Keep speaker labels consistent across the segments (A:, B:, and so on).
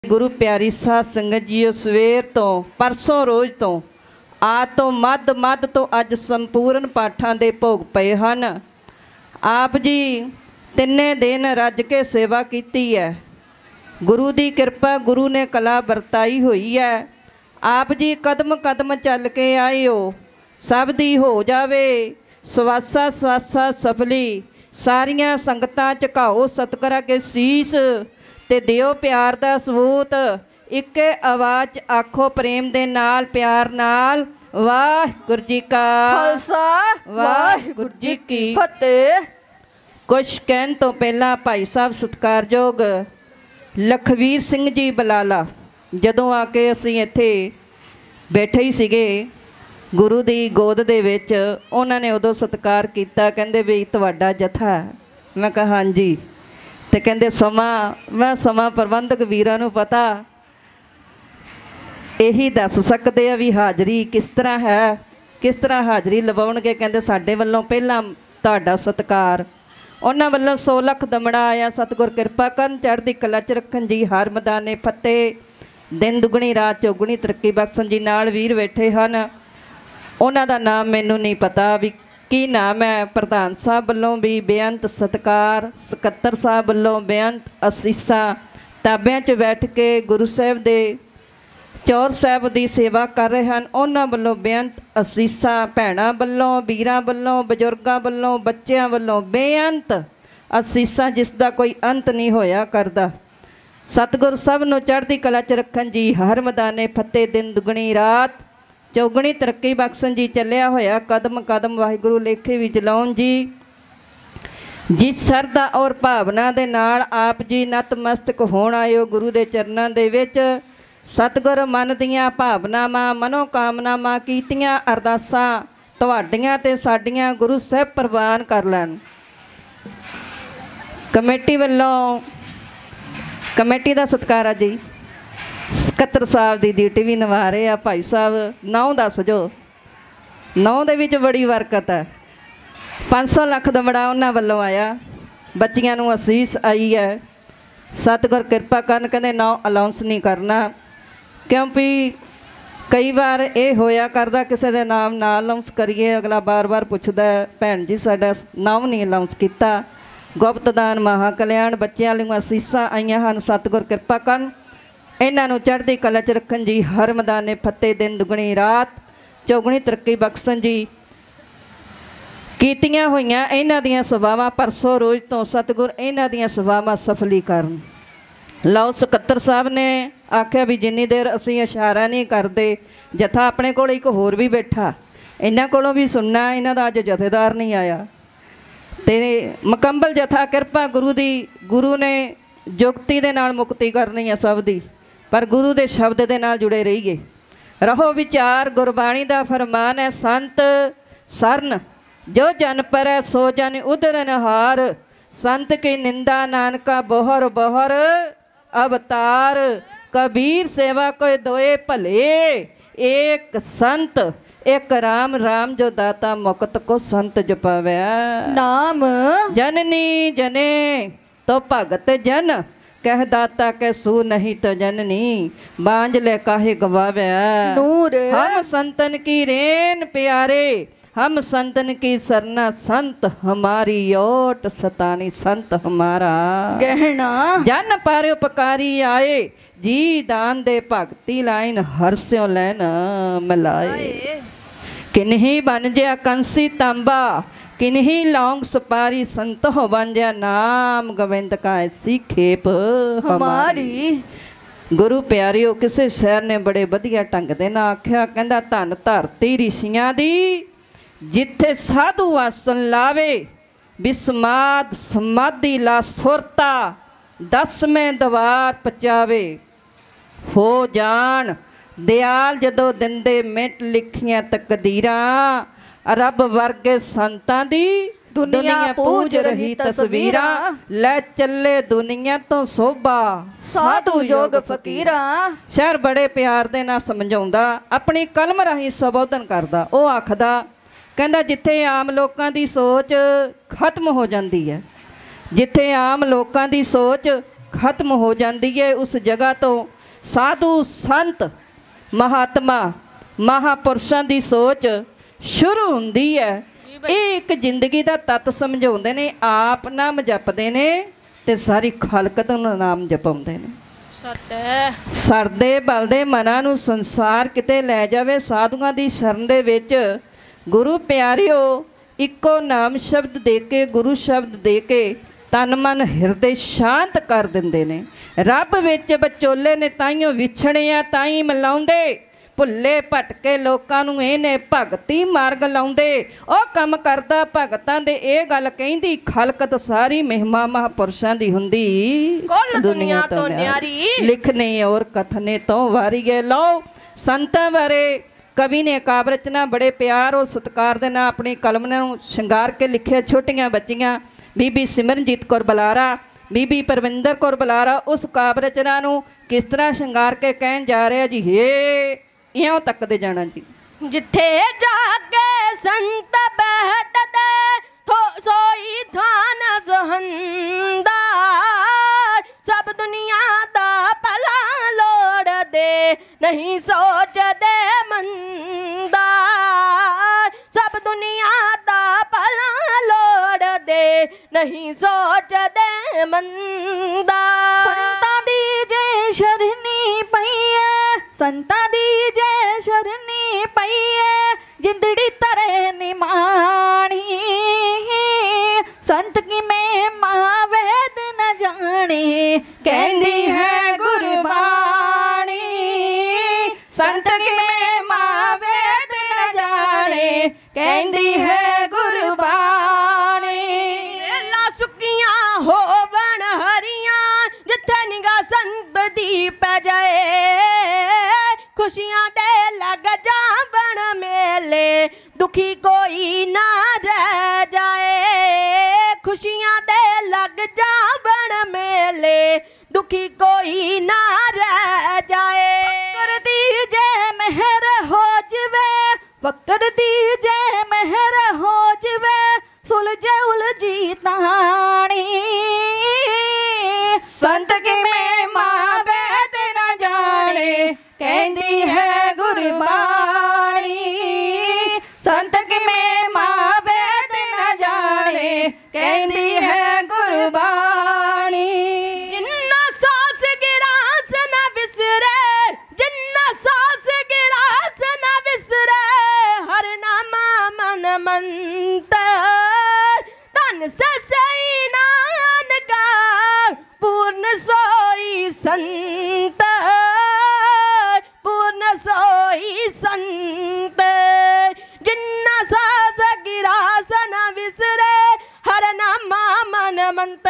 A: गुरु प्यारी साध संगत जी सवेर तो परसों रोज़ तो आ तो मद तो अज संपूर्ण पाठां दे भोग पए हन। आप जी तिन्ने दिन रज के सेवा कीती है। गुरु दी कृपा गुरु ने कला वरताई हुई है। आप जी कदम कदम चल के आए हो, सब दी हो जावे सवासा सवासा सफली। सारियां संगतां झुकाओ सतगुरां के शीस ते दिओ प्यार दा सबूत। इक्के आवाज़ आखो प्रेम दे नाल प्यार नाल वाहिगुरू जी का
B: खालसा
A: वाहिगुरू जी की
B: फतेह।
A: कुछ कहन तो पहला भाई साहब सत्कारयोग लखवीर सिंह जी बलाला जदों आके असीं इत्थे बैठे ही सीगे गुरु दी गोद दे विच, उन्हां ने उदों सत्कार कीता। कहंदे भी तुहाडा जथा। मैं कहा हाँ जी। तो कहते समा, मैं समा प्रबंधक वीरां नूं पता यही दस सकते हैं भी हाज़री किस तरह है, किस तरह हाज़री लवाउणगे। कहते साडे वल्लों पहला तुहाडा सत्कार। उन्हां वल्लों 100 लख दमड़ा आया। सतगुर किरपा करन चढ़दी कला च रखन जी, हर मैदाने फतेह। दिन दुगणी रात चौगुणी तरक्की बख्शन जी नाल वीर बैठे हैं। उन्हां दा नाम मैनूं नहीं पता भी की नाम है। प्रधान साहब वालों भी बेअंत सत्कार, सकत्तर साहब वालों बेअंत असीसा। ताबियां च बैठ के गुरु साहब दे चौर साहब की सेवा कर रहे हैं। उन्हां वालों बेअंत असीसा। भैणां वालों, वीरां वालों, बजुर्गां वालों, बच्चों वालों बेअंत असीसा, जिसका कोई अंत नहीं होया करदा। सतगुर सब नूं चढ़दी कला च रखन जी, हर मैदाने फतेह। दिन दुगणी रात चौगणी तरक्की बख्शन जी, चलिया होया कदम कदम वाहिगुरू लेखे भी चलाउण जी। जिस सरदा और भावना दे नाल आप जी नतमस्तक होण आए हो गुरु दे चरनां दे विच। सतगुर मन दियां भावनावां मनोकामनावां कीतियां अरदासां तुहाडियां ते साडियां गुरु साहब प्रवान कर लैण। कमेटी वालों कमेटी दा सत्कार है जी। सकत्तर साहब की ड्यूटी भी निभा रहे आ भाई साहब। 9 दस जो 9 दे विच बड़ी बरकत है। 500 लख दमड़ा उन्हां वल्लों आया। बच्चियां नूं असीस आई है। सतगुर किरपा करन कहंदे 9 अलाउंस नहीं करना, क्योंकि कई बार ये होया करदा किसी दे नाम ना अलाउंस करिए, अगला बार बार पुछदा भैन जी साडा नाम नहीं अलाउंस किता। गुप्त दान महाकल्याण बच्चों लई असीसां आईयां हन। सतगुर किरपा करन इन्हां नूं चढ़दी कला च रखन जी, हर मैदाने फतेह। दिन दुगणी रात चौगणी तरक्की बख्शन जी। कीतियां होईयां इन्हां दियां सभावां परसों रोज़ तो सतगुर इन्हां दियां सभावां सफली करन। लओ सकत्तर साहब ने आख्या भी जिन्नी देर असीं इशारा नहीं करते, जथा अपने कोल एक होर भी बैठा, इन्हां कोलों भी सुनना। इन्हां दा अज जथेदार नहीं आया ते मुकम्मल जथा किरपा गुरु दी। गुरु ने जुगती दे नाल मुक्ति करनी है सब दी, पर गुरु दे शब्द दे नाल जुड़े रहिए। रहो विचार गुरबाणी दा फरमान है, संत सरन जो जन पर है सो जन उधरन हार। संत की निंदा नानका बोहर बोहर अवतार। कबीर सेवा कोई दोए भले, एक संत एक राम। राम जो दाता मुकत को संत जपावे।
B: नाम
A: जननी जने तो भगत जन, कह दाता के सू नहीं तो जननी। बांझ ले काहे गवावे।
B: नूर
A: हम संतन की रेन प्यारे, हम संतन की सरना। संत हमारी ओट सतानी, संत हमारा
B: गहना।
A: जन पर उपकारी आए, जी दान दे भगती लाइन। हरस्यों लैन मिलाए। किन्ही बन जया कंसी तांबा, किन्ही लौंग सुपारी। संत हो बन जया नाम गोविंद का ऐसी खेप हमारी। गुरु प्यारिओ किसी शहर ने बड़े वधिया ढंग दे नाल आख्या, कहंदा धन धरती ऋषियां दी, जिथे साधु आसन लावे। विस्माद समाधि ला सुरता, 10वें दवार पचावे। हो जान दयाल जदों दिंदे मिट लिखियां तकदीरां। रब वर्गे संतां दी दुनिया पूज रही तस्वीरां। लै चले दुनिया तो शोभा
B: साधु जोग फकीरा।
A: शहर बड़े प्यार दे नाल समझाउंदा, अपनी कलम राही संबोधन करदा। वो आखदा कहंदा जिथे आम लोकां दी सोच खत्म हो जाती है, जिथे आम लोकां दी सोच ਖਤਮ ਹੋ ਜਾਂਦੀ ਹੈ। ਉਸ ਜਗ੍ਹਾ ਤੋਂ ਸਾਧੂ ਸੰਤ ਮਹਾਤਮਾ ਮਹਾਪੁਰਸ਼ਾਂ ਦੀ ਸੋਚ ਸ਼ੁਰੂ ਹੁੰਦੀ ਹੈ। ਇਹ ਇੱਕ ਜ਼ਿੰਦਗੀ ਦਾ ਤੱਤ ਸਮਝਾਉਂਦੇ ਨੇ। ਆਪ ਨਾਮ ਜਪਦੇ ਨੇ ਤੇ ਸਾਰੀ ਖਾਲਕਤ ਨੂੰ ਨਾਮ ਜਪਾਉਂਦੇ ਨੇ। ਸਰਦੇ ਬਲਦੇ ਮਨਾਂ ਨੂੰ ਸੰਸਾਰ ਕਿਤੇ ਲੈ ਜਾਵੇ, ਸਾਧੂਆਂ ਦੀ ਸ਼ਰਨ ਦੇ ਵਿੱਚ ਗੁਰੂ ਪਿਆਰਿਓ ਇੱਕੋ ਨਾਮ ਸ਼ਬਦ ਦੇ ਕੇ, ਗੁਰੂ ਸ਼ਬਦ ਦੇ ਕੇ ਤਨ ਮਨ ਹਿਰਦੇ ਸ਼ਾਂਤ ਕਰ ਦਿੰਦੇ ਨੇ। ਰੱਬ ਵਿੱਚ ਵਿਚੋਲੇ ਨੇ ਤਾਈਓ ਵਿਛੜੇ ਆ, ਤਾਈ ਮਿਲਾਉਂਦੇ। ਭੁੱਲੇ ਭਟਕੇ ਲੋਕਾਂ ਨੂੰ ਇਹਨੇ ਭਗਤੀ ਮਾਰਗ ਲਾਉਂਦੇ। ਉਹ ਕੰਮ ਕਰਦਾ ਭਗਤਾਂ ਦੇ, ਇਹ ਗੱਲ ਕਹਿੰਦੀ ਖਲਕਤ ਸਾਰੀ ਮਹਿਮਾ ਮਹਾਪੁਰਸ਼ਾਂ ਦੀ ਹੁੰਦੀ
B: ਕੁੱਲ ਦੁਨੀਆ ਤੋਂ ਨਿਆਰੀ।
A: ਲਿਖਨੇ ਔਰ ਕਥਨੇ ਤੋਂ ਵਾਰੀਏ। ਲਓ ਸੰਤਾਂ ਬਾਰੇ ਕਵੀ ਨੇ ਕਾਵਿ ਰਚਨਾ ਬੜੇ ਪਿਆਰ ਔਰ ਸਤਿਕਾਰ ਦੇ ਨਾਲ ਆਪਣੀ ਕਲਮ ਨੂੰ ਸ਼ਿੰਗਾਰ ਕੇ ਲਿਖਿਆ। ਛੋਟੀਆਂ ਬੱਚੀਆਂ ਬੀਬੀ ਸਿਮਰਨਜੀਤ ਕੌਰ ਬੁਲਾਰਾ, ਬੀਬੀ ਪਰਵਿੰਦਰ ਕੌਰ ਬੁਲਾਰਾ ਉਸ ਕਾਵਿ ਰਚਨਾ ਨੂੰ ਕਿਸ ਤਰ੍ਹਾਂ ਸ਼ਿੰਗਾਰ ਕੇ ਕਹਿਣ ਜਾ ਰਿਹਾ ਜੀ। ਹੇ ਇਉਂ ਤੱਕਦੇ ਜਾਣਾ ਜੀ।
B: ਜਿੱਥੇ ਜਾ ਕੇ ਸੰਤ ਬੈਠਦੇ ਸੋਈ ਥਾਨ ਸੁਹੰਦਾ, ਸਭ ਦੁਨੀਆ ਦਾ ਭਲਾ ਲੋੜਦੇ ਨਹੀਂ ਸੋਚਦੇ ਮੰਦਾ। ਸਭ ਦੁਨੀਆ ਦਾ ਭਲਾ ਲੋੜਦੇ ਨਹੀਂ ਸੋਚਦੇ ਮੰਦਾ। ਸੰਤਾਂ ਦੀ ਜੇ ਸ਼ਰਨੀ ਪਈ ਐ, ਸੰਤਾਂ ਦੀ ਜੇ ਸ਼ਰਨੀ ਪਈ ਐ, ਜਿੰਦੜੀ ਤਰੇ ਨਿਮਾਣੀ। ਸੰਤ ਕੀ ਮਹਿਮਾ ਵੇਦ ਨ ਜਾਣੇ, ਕਹਿੰਦੀ ਹੈ ਗੁਰਬਾਣੀ। ਸੰਤ ਕੀ ਮਹਿਮਾ ਵੇਦ ਨ ਜਾਣੇ, ਕਹਿੰਦੀ ਹੈ ਗੁਰਬਾਣੀ। ਲਾ ਸੁੱਕੀਆਂ ਹੋਵਣ ਹਰੀਆਂ, ਜਿੱਥੇ ਨਿਗਾਹ ਸੰਤ ਦੀ ਪੈ ਜਾਏ। ਖੁਸ਼ੀਆਂ ਦੇ ਲੱਗ ਜਾਵਣ ਮੇਲੇ, ਦੁਖੀ ਕੋਈ ਨਾ ਰਹਿ ਜਾਏ। ਖੁਸ਼ੀਆਂ ਦੇ ਲੱਗ ਜਾਵਣ ਮੇਲੇ, ਦੁਖੀ ਕੋਈ ਨਾ ਰਹਿ ਜਾਏ। ਫਕਰ ਦੀ ਜੇ ਮਹਿਰ ਹੋ ਜਵੇ, ਫਕਰ ਦੀ ਜੇ ਮਹਿਰ ਹੋ ਜਵੇ, ਸੁਲਝੇ ਉਲਝੀ ਤਾਣੀ। ਸੰਤ ਕੀ ਮਹਿਮਾ ਵੇਦ ਨ ਜਾਣੇ, ਕਹਿੰਦੀ ਹੈ ਗੁਰਬਾਣੀ। ਸੰਤ ਕੀ ਮਹਿਮਾ ਵੇਦ ਨ ਜਾਣੇ, ਕਹਿੰਦੀ ਹੈ ਗੁਰਬਾਣੀ। ਜਿੰਨਾ ਸਾਸ ਗਿਰਾਸ ਨ ਵਿਸਰੇ, ਜਿੰਨਾ ਸਾਸ ਗਿਰਾਸ ਨ ਵਿਸਰੇ, ਹਰ ਨਾਮਾ ਮਨ ਮੰਤ। ਧਨ ਸਈ ਨਾਨਕਾ ਪੂਰਨ ਸੋਈ ਸੰਤ, ਪੂਰਨ ਸੋਈ ਸੰਤ। ਜਿੰਨਾ ਸਾਸ ਗਿਰਾਸ ਨ ਵਿਸਰੇ, ਹਰ ਨਾਮਾ ਮਨ ਮੰਤ।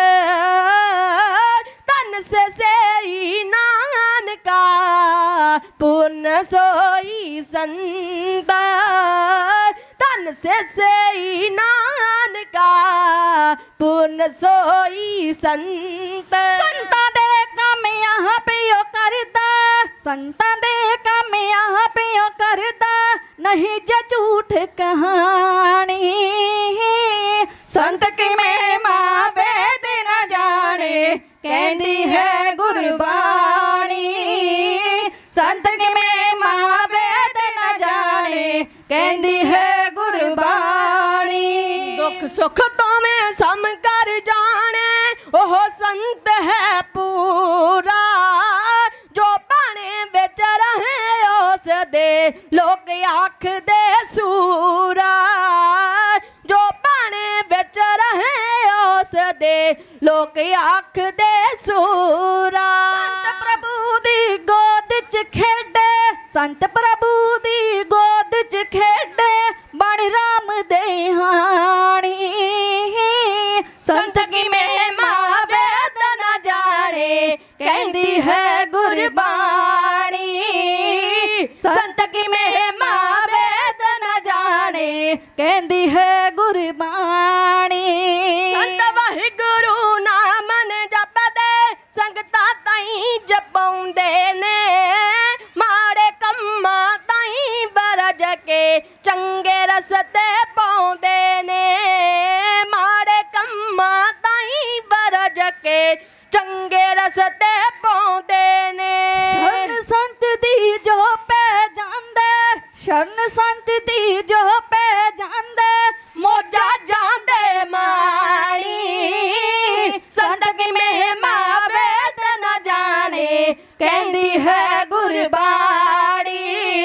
B: ਧਨ ਸਈ ਨਾਨਕਾ ਪੂਰਨ ਸੋਈ ਸੰਤ। ਧਨ ਸਈ ਨਾਨਕਾ ਪੂਰਨ ਸੋਈ ਸੰਤ। ਸੰਤਾਂ ਦੇ ਕੰਮ यहाँ ਪਿਓ ਕਰਦਾ, ਸੰਤਾਂ ਦੇ ਕੰਮ यहाँ ਪਿਓ ਕਰਦਾ, ਨਹੀਂ ਜੇ ਝੂਠ ਕਹਾਣੀ। ਸੰਤ ਕੀ ਮਹਿਮਾ ਵੇਦ ਨ ਜਾਣੇ, ਕਹਿੰਦੀ ਹੈ ਗੁਰਬਾਣੀ। ਸੰਤ ਕੀ ਮਹਿਮਾ ਵੇਦ ਨ ਜਾਣੇ, ਕਹਿੰਦੀ ਹੈ ਗੁਰਬਾਣੀ। ਦੁੱਖ ਸੁੱਖ ਤੋਵੇਂ ਸਮ ਕਰ ਜਾਣੇ, ਉਹ ਸੰਤ ਹੈ ਪੂਰਾ। ਜੋ ਬਾਣੇ ਵਿੱਚ ਰਹੇ ਉਸ ਦੇ, ਲੋਕ ਆਖਦੇ ਸੂਰਾ। ਜੋ ਬਾਣੇ ਵਿੱਚ ਰਹੇ ਉਸ ਦੇ, ਲੋਕ ਆਖਦੇ ਸੂਰਾ। ਸੰਤ ਪ੍ਰਭੂ ਦੀ ਗੋਦ ਚ ਖੇਡੇ, ਸੰਤ ਪ੍ਰਭੂ ਦੀ ਗੋਦ ਚ ਖੇਡੇ, ਬਣ ਰਾਮ ਦੇ ਹਾਣੀ। ਸੰਤ ਕੀ ਮਹਿਮਾ ਵੇਦ ਨ ਜਾਣੇ, ਕਹਿੰਦੀ ਹੈ ਗੁਰਬਾਣੀ। ਸੰਤ ਕੀ ਮਹਿਮਾ ਵੇਦ ਨ ਜਾਣੇ, ਕਹਿੰਦੀ ਹੈ ਗੁਰਬਾਣੀ। ਸੰਤ ਵਾਹਿਗੁਰੂ ਨਾਮ ਨ ਜਪਦੇ, ਸੰਗਤਾਂ ਤਾਈਂ ਜਪਾਉਂਦੇ ਨੇ। ਮਾੜੇ ਕੰਮਾਂ ਤਾਈਂ ਬਰਜ ਕੇ, ਚੰਗੇ ਰਸਤੇ ਪਾਉਂਦੇ ਨੇ। ਮਾੜੇ ਕੰਮਾਂ ਤਾਈਂ ਬਰਜ ਕੇ, ਚੰਗੇ ਰਸ शरण संत दी जो पे जांदे मौजा जांदे माणी संत की महिमा वेद न जाने कहंदी है गुरबाणी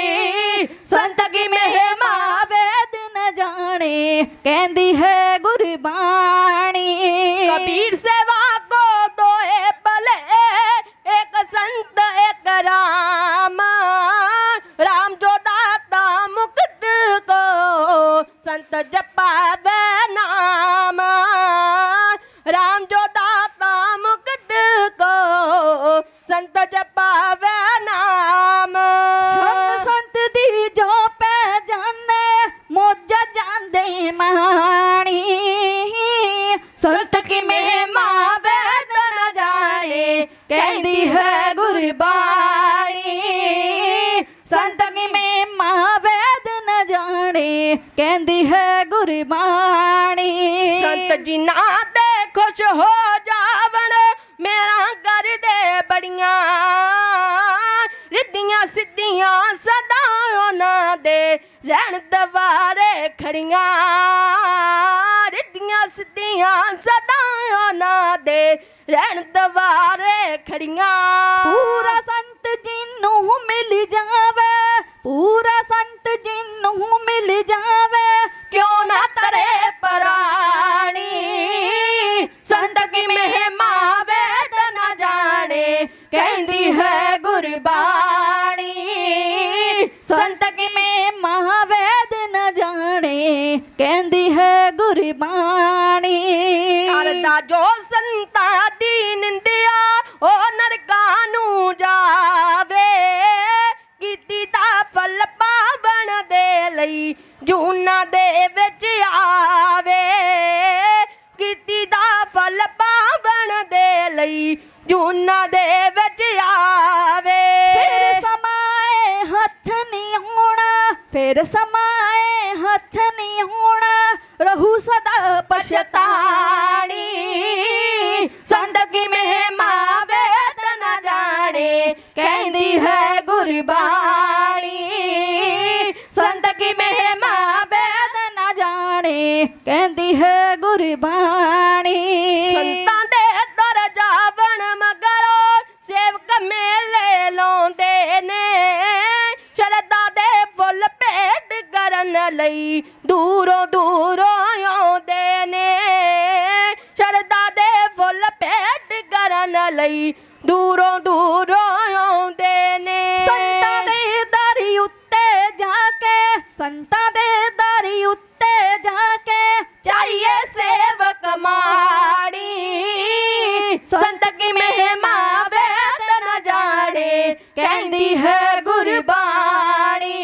B: संत की महिमा वेद न जाने कहंदी है गुरबाणी कबीर सेवा को दोए भले एक संत एक राम राम जो दाता मुक्त को संत जपावे नाम राम जो दाता मुक्त को संत जपावे नाम संत दी जो पे जाने मौजा जांदे माणी संत की महिमा वेद न जाने कहंदी है गुरबाणी संत की महिमा वेद न जाने कहंदी है गुरबाणी संत जी ना दे खुश हो जावण मेरा कर दे बड़ियां रिद्धियां सिद्धियां सदा उन्हां दे रहन दवारे खड़ियां रिद्धियां सिद्धियां सदा उन्हां दे रहन दवारे खड़ियां पूरा संत जिन्नू मिल जावे पूरा संत जिन्नू मिल जावे क्यों ना तरे पराणी संत की महिमा वेद न जाने कहंदी है गुरबाणी संत की महिमा वेद न जाने कहंदी है गुरबाणी करदा जो संता दी निंदिया ओ नरकां नूं जावे कीती दा फल पावण दे लई जूना दे विच आवे कीती दा फल पावण दे लई जूना दे विच आवे फिर समाए हथ नहीं होना फिर समाए हथ नहीं होना रहू सदा पछतानी संत की महिमा वेद न जाने कहंदी है गुरबाणी संत की महिमा वेद न जाने कहंदी है गुरबाणी संतां दे दर जावण मगरो सेवक मेले लाउंदे ने शरदा दे फुल भेंट करन लई दूरों दूरों आउंदे ने शरदा दे फुल भेंट करन लई दूरों दूरों आउंदे ने संतां दे दर उत्ते जाके संतां दे दर उत्ते जाके चाहिए सेवक माड़ी संत की महिमा वेद न जाने कहंदी है गुरबाणी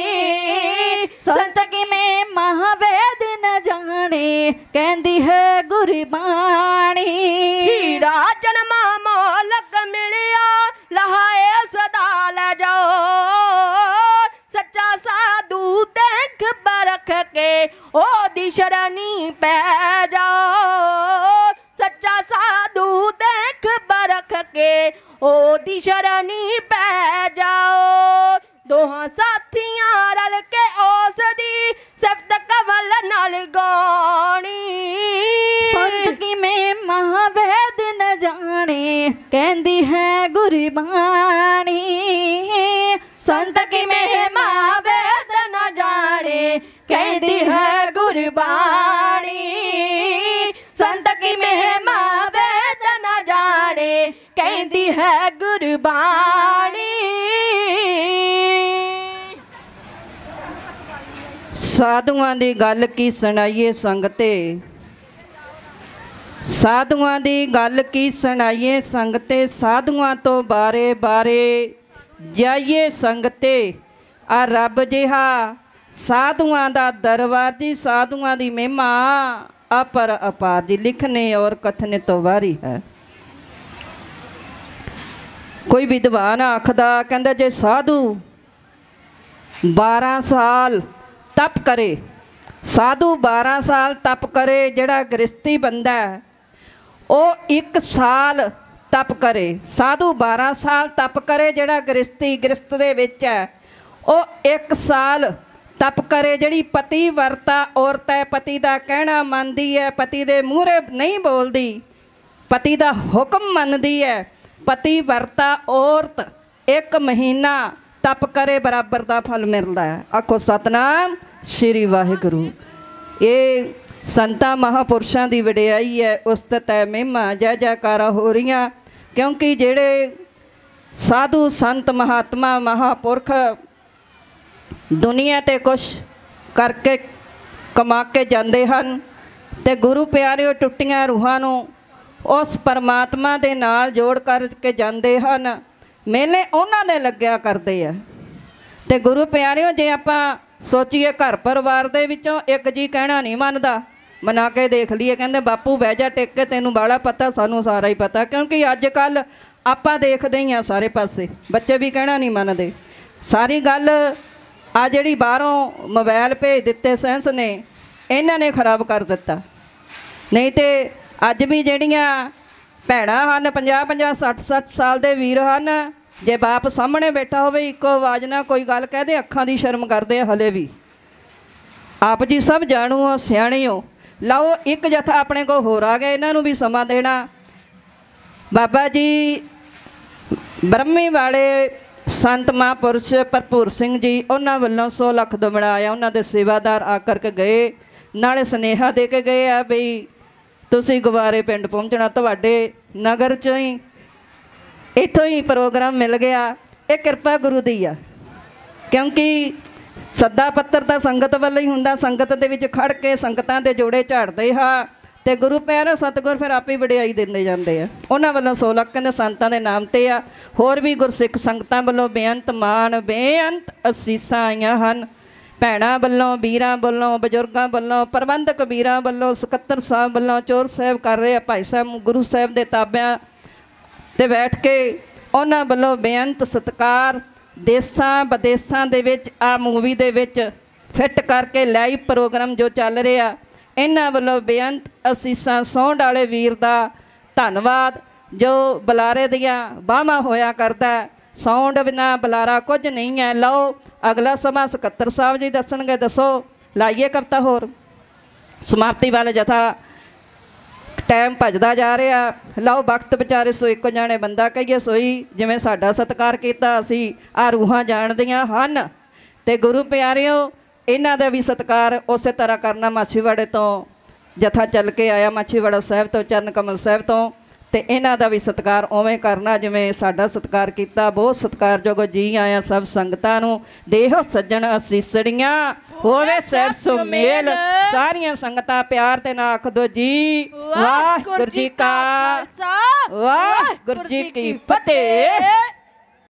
B: संत की महिमा वेद न जाने कहंदी है गुरबाणी हीरा जन्मा मोलक मिलिया लहाए सदा ले जाओ सच्चा साधु देख परख के ओदी शरणी पै जाओ सच्चा साधु देख परख के ओदी शरणी पै जाओ दोहां साथियां रल के ओस दी सिफत कवल नाल गाणी संत की महिमा वेद न जाने कहंदी है गुरबाणी संत की महिमा वेद न जाने कहंदी है गुरबाणी संत की महिमा वेद न जाने कहंदी है गुरबाणी
A: साधुआं दी गल की सुनाइए संगते साधुआं दी गल की सुनाइए संगते साधुआं तो बारे बारे जाइए संगते आ रब जिहा साधुआं दा दरबार जी साधुआं दी महिमा अपर अपार जी लिखने और कथने तो वारी है। कोई विद्वान आखदा कहंदा जे साधु 12 साल तप करे साधु 12 साल तप करे जिहड़ा गृहस्थी बंदा वो 1 साल तप करे साधु 12 साल तप करे जिहड़ा गृहस्थ दे विच है वो 1 साल ਤਪ ਕਰੇ ਜਿਹੜੀ ਪਤੀ ਵਰਤਾ ਔਰਤ ਹੈ, ਪਤੀ ਦਾ ਕਹਿਣਾ ਮੰਨਦੀ ਹੈ, ਪਤੀ ਦੇ ਮੂਹਰੇ ਨਹੀਂ ਬੋਲਦੀ, ਪਤੀ ਦਾ ਹੁਕਮ ਮੰਨਦੀ ਹੈ, ਪਤੀ ਵਰਤਾ ਔਰਤ 1 ਮਹੀਨਾ ਤਪ ਕਰੇ ਬਰਾਬਰ ਦਾ ਫਲ ਮਿਲਦਾ ਹੈ। ਆਖੋ ਸਤਨਾਮ ਸ਼੍ਰੀ ਵਾਹਿਗੁਰੂ। ਇਹ ਸੰਤਾਂ ਮਹਾਂਪੁਰਸ਼ਾਂ ਦੀ ਵਡਿਆਈ ਹੈ, ਉਸਤਤ ਹੈ, ਮਹਿਮਾ ਜੈ ਜੈਕਾਰਾ ਹੋ ਰਹੀਆਂ। ਕਿਉਂਕਿ ਜਿਹੜੇ ਸਾਧੂ ਸੰਤ ਮਹਾਤਮਾ ਮਹਾਂਪੁਰਖ ਦੁਨੀਆ 'ਤੇ ਕੁਛ ਕਰਕੇ ਕਮਾ ਕੇ ਜਾਂਦੇ ਹਨ ਅਤੇ ਗੁਰੂ ਪਿਆਰਿਓ ਟੁੱਟੀਆਂ ਰੂਹਾਂ ਨੂੰ ਉਸ ਪਰਮਾਤਮਾ ਦੇ ਨਾਲ ਜੋੜ ਕਰਕੇ ਜਾਂਦੇ ਹਨ। ਮੇਲੇ ਉਹਨਾਂ ਦੇ ਲੱਗਿਆ ਕਰਦੇ ਆ। ਅਤੇ ਗੁਰੂ ਪਿਆਰਿਓ ਜੇ ਆਪਾਂ ਸੋਚੀਏ ਘਰ ਪਰਿਵਾਰ ਦੇ ਵਿੱਚੋਂ ਇੱਕ ਜੀ ਕਹਿਣਾ ਨਹੀਂ ਮੰਨਦਾ, ਮਨਾ ਕੇ ਦੇਖ ਲਈਏ, ਕਹਿੰਦੇ ਬਾਪੂ ਬਹਿ ਜਾ ਟਿਕ ਕੇ, ਤੈਨੂੰ ਬਾਹਲਾ ਪਤਾ, ਸਾਨੂੰ ਸਾਰਾ ਹੀ ਪਤਾ। ਕਿਉਂਕਿ ਅੱਜ ਕੱਲ੍ਹ ਆਪਾਂ ਦੇਖਦੇ ਹੀ ਹਾਂ ਸਾਰੇ ਪਾਸੇ ਬੱਚੇ ਵੀ ਕਹਿਣਾ ਨਹੀਂ ਮੰਨਦੇ। ਸਾਰੀ ਗੱਲ ਆ ਜਿਹੜੀ ਬਾਹਰੋਂ ਮੋਬਾਇਲ ਭੇਜ ਦਿੱਤੇ ਸਾਇੰਸ ਨੇ, ਇਹਨਾਂ ਨੇ ਖਰਾਬ ਕਰ ਦਿੱਤਾ। ਨਹੀਂ ਤਾਂ ਅੱਜ ਵੀ ਜਿਹੜੀਆਂ ਭੈਣਾਂ ਹਨ 50-50 60-60 ਸਾਲ ਦੇ ਵੀਰ ਹਨ, ਜੇ ਬਾਪ ਸਾਹਮਣੇ ਬੈਠਾ ਹੋਵੇ ਇੱਕੋ ਆਵਾਜ਼ ਨਾਲ ਕੋਈ ਗੱਲ ਕਹਦੇ ਅੱਖਾਂ ਦੀ ਸ਼ਰਮ ਕਰਦੇ ਆ ਹਲੇ ਵੀ। ਆਪ ਜੀ ਸਭ ਜਾਣੂ ਹੋ, ਸਿਆਣੇ ਹੋ। ਲਓ ਇੱਕ ਜਥਾ ਆਪਣੇ ਕੋਲ ਹੋਰ ਆ ਗਿਆ, ਇਹਨਾਂ ਨੂੰ ਵੀ ਸਮਾਂ ਦੇਣਾ। ਬਾਬਾ ਜੀ ਬ੍ਰਹਮੀ ਵਾਲੇ ਸੰਤ ਮਹਾਂਪੁਰਸ਼ ਭਰਪੂਰ ਸਿੰਘ ਜੀ, ਉਹਨਾਂ ਵੱਲੋਂ 100 ਲੱਖ ਦਮੜਾ ਆਇਆ। ਉਹਨਾਂ ਦੇ ਸੇਵਾਦਾਰ ਆ ਕਰਕੇ ਗਏ, ਨਾਲੇ ਸੁਨੇਹਾ ਦੇ ਕੇ ਗਏ ਆ ਬਈ ਤੁਸੀਂ ਗੁਬਾਰੇ ਪਿੰਡ ਪਹੁੰਚਣਾ, ਤੁਹਾਡੇ ਨਗਰ 'ਚੋਂ ਹੀ ਇੱਥੋਂ ਹੀ ਪ੍ਰੋਗਰਾਮ ਮਿਲ ਗਿਆ। ਇਹ ਕਿਰਪਾ ਗੁਰੂ ਦੀ ਆ। ਕਿਉਂਕਿ ਸੱਦਾ ਪੱਤਰ ਤਾਂ ਸੰਗਤ ਵੱਲੋਂ ਹੀ ਹੁੰਦਾ, ਸੰਗਤ ਦੇ ਵਿੱਚ ਖੜ ਕੇ ਸੰਗਤਾਂ ਦੇ ਜੋੜੇ ਝਾੜਦੇ ਹਾਂ ਅਤੇ ਗੁਰੂ ਪਿਆਰੇ ਸਤਿਗੁਰ ਫਿਰ ਆਪੇ ਵਡਿਆਈ ਦਿੰਦੇ ਜਾਂਦੇ ਆ। ਉਹਨਾਂ ਵੱਲੋਂ 100 ਲੱਖ ਕਹਿੰਦੇ ਸੰਤਾਂ ਦੇ ਨਾਮ 'ਤੇ ਆ। ਹੋਰ ਵੀ ਗੁਰਸਿੱਖ ਸੰਗਤਾਂ ਵੱਲੋਂ ਬੇਅੰਤ ਮਾਣ ਬੇਅੰਤ ਅਸੀਸਾਂ ਆਈਆਂ ਹਨ। ਭੈਣਾਂ ਵੱਲੋਂ, ਵੀਰਾਂ ਵੱਲੋਂ, ਬਜ਼ੁਰਗਾਂ ਵੱਲੋਂ, ਪ੍ਰਬੰਧਕ ਵੀਰਾਂ ਵੱਲੋਂ, ਸਕੱਤਰ ਸਾਹਿਬ ਵੱਲੋਂ ਚੋਰ ਸਾਹਿਬ ਕਰ ਰਹੇ ਆ, ਭਾਈ ਸਾਹਿਬ ਗੁਰੂ ਸਾਹਿਬ ਦੇ ਤਾਬਿਆਂ 'ਤੇ ਬੈਠ ਕੇ ਉਹਨਾਂ ਵੱਲੋਂ ਬੇਅੰਤ ਸਤਿਕਾਰ। ਦੇਸਾਂ ਵਿਦੇਸਾਂ ਦੇ ਵਿੱਚ ਆ ਮੂਵੀ ਦੇ ਵਿੱਚ ਫਿੱਟ ਕਰਕੇ ਲਾਈਵ ਪ੍ਰੋਗਰਾਮ ਜੋ ਚੱਲ ਰਿਹਾ, ਇਹਨਾਂ ਵੱਲੋਂ ਬੇਅੰਤ ਅਸੀਸਾਂ। ਸੌਂਡ ਵਾਲੇ ਵੀਰ ਦਾ ਧੰਨਵਾਦ ਜੋ ਬੁਲਾਰੇ ਦੀਆਂ ਬਾਹਾਂ ਹੋਇਆ ਕਰਦਾ। ਸਾਊਂਡ ਬਿਨਾਂ ਬੁਲਾਰਾ ਕੁਝ ਨਹੀਂ ਹੈ। ਲਓ ਅਗਲਾ ਸਮਾਂ ਸਕੱਤਰ ਸਾਹਿਬ ਜੀ ਦੱਸਣਗੇ। ਦੱਸੋ ਲਾਈਏ ਕਵਿਤਾ ਹੋਰ। ਸਮਾਪਤੀ ਵਾਲਾ ਜਥਾ ਟਾਈਮ ਭੱਜਦਾ ਜਾ ਰਿਹਾ। ਲਓ ਵਕਤ ਵਿਚਾਰੇ ਸੋ ਇੱਕ ਜਾਣੇ ਬੰਦਾ ਕਹੀਏ ਸੋਈ, ਜਿਵੇਂ ਸਾਡਾ ਸਤਿਕਾਰ ਕੀਤਾ ਅਸੀਂ ਆ ਰੂਹਾਂ ਜਾਣਦੀਆਂ ਹਨ। ਅਤੇ ਗੁਰੂ ਪਿਆਰਿਓ ਇਹਨਾਂ ਦਾ ਵੀ ਸਤਿਕਾਰ ਉਸੇ ਤਰ੍ਹਾਂ ਕਰਨਾ। ਮਾਛੀਵਾੜੇ ਤੋਂ ਜਥਾ ਚੱਲ ਕੇ ਆਇਆ, ਮਾਛੀਵਾੜਾ ਸਾਹਿਬ ਤੋਂ, ਚਰਨ ਕਮਲ ਸਾਹਿਬ ਤੋਂ, ਅਤੇ ਇਹਨਾਂ ਦਾ ਵੀ ਸਤਿਕਾਰ ਉਵੇਂ ਕਰਨਾ ਜਿਵੇਂ ਸਾਡਾ ਸਤਿਕਾਰ ਕੀਤਾ। ਬਹੁਤ ਸਤਿਕਾਰਯੋਗ ਜੀ ਆਇਆ ਸਭ ਸੰਗਤਾਂ ਨੂੰ। ਦੇਹੋ ਸੱਜਣ ਅਸੀਸੜੀਆਂ ਹੋਵੇ ਸਹਿਬ ਸੁਮੇਲ। ਸਾਰੀਆਂ ਸੰਗਤਾਂ ਪਿਆਰ ਤੇ ਨਾ ਆਖ ਦੋ ਜੀ ਵਾਹਿਗੁਰੂ ਜੀ ਕਾ ਖਾਲਸਾ, ਵਾਹਿਗੁਰੂ ਜੀ ਕੀ ਫਤਿਹ।